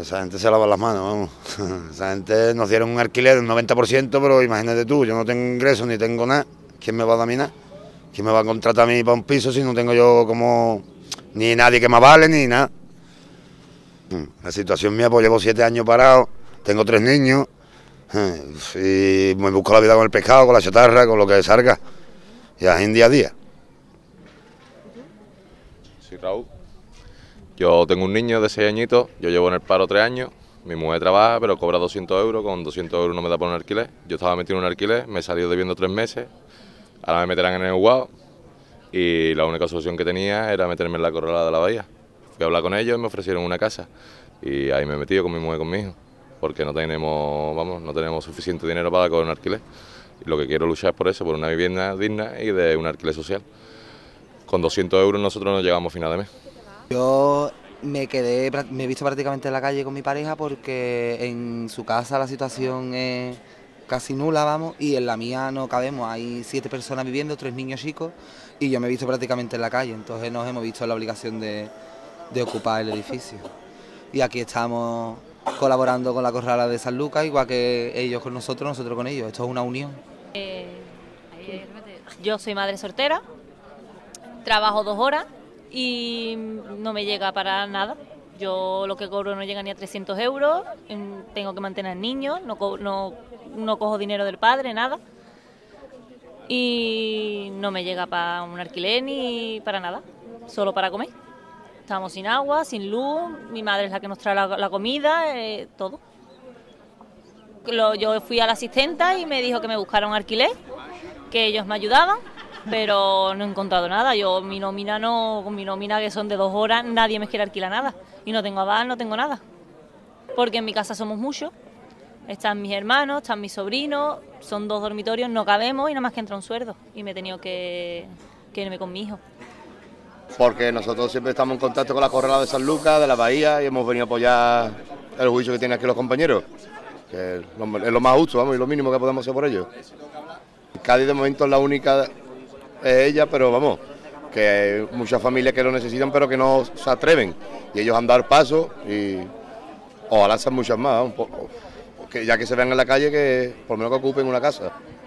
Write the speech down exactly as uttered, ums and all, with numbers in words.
esa gente se lava las manos, vamos. Esa gente nos dieron un alquiler de un noventa por ciento, pero imagínate tú, yo no tengo ingresos ni tengo nada. ¿Quién me va a dar a mí nada? ¿Quién me va a contratar a mí para un piso si no tengo yo como ni nadie que me avale ni nada? La situación mía, pues llevo siete años parado, tengo tres niños y me busco la vida con el pescado, con la chatarra, con lo que salga. Y así en día a día. Sí, Raúl. Yo tengo un niño de seis añitos, yo llevo en el paro tres años, mi mujer trabaja pero cobra doscientos euros, con doscientos euros no me da por un alquiler. Yo estaba metido en un alquiler, me he salido debiendo tres meses, ahora me meterán en el UAO y la única solución que tenía era meterme en la Corralada de la Bahía. Fui a hablar con ellos y me ofrecieron una casa y ahí me he metido con mi mujer y con mi hijo, porque no tenemos, vamos, no tenemos suficiente dinero para cobrar un alquiler. Y lo que quiero luchar es por eso, por una vivienda digna y de un alquiler social. Con doscientos euros nosotros no llegamos a final de mes. Yo me quedé, me he visto prácticamente en la calle con mi pareja porque en su casa la situación es casi nula, vamos, y en la mía no cabemos, hay siete personas viviendo, tres niños chicos, y yo me he visto prácticamente en la calle, entonces nos hemos visto en la obligación de, de ocupar el edificio. Y aquí estamos colaborando con la Corrala de San Lucas, igual que ellos con nosotros, nosotros con ellos, esto es una unión. Eh, yo soy madre soltera, trabajo dos horas y no me llega para nada. Yo lo que cobro no llega ni a trescientos euros, tengo que mantener niños, no, co no, no cojo dinero del padre, nada. Y no me llega para un alquiler ni para nada, solo para comer. Estamos sin agua, sin luz, mi madre es la que nos trae la, la comida, eh, todo. Lo, yo fui a la asistenta y me dijo que me buscara un alquiler, que ellos me ayudaban, pero no he encontrado nada. Yo, mi nómina no, con mi nómina que son de dos horas, nadie me quiere alquilar nada. Y no tengo aval, no tengo nada. Porque en mi casa somos muchos. Están mis hermanos, están mis sobrinos, son dos dormitorios, no cabemos y nada más que entra un sueldo. Y me he tenido que, que irme con mi hijo. Porque nosotros siempre estamos en contacto con la Corralada de San Lucas, de la Bahía, y hemos venido a apoyar el juicio que tienen aquí los compañeros, que es lo, es lo más justo, vamos, y lo mínimo que podemos hacer por ellos. Cádiz de momento es la única, es ella, pero vamos, que hay muchas familias que lo necesitan pero que no se atreven, y ellos han dado el paso y ojalá sean muchas más, un poco, que ya que se vean en la calle, que por lo menos que ocupen una casa.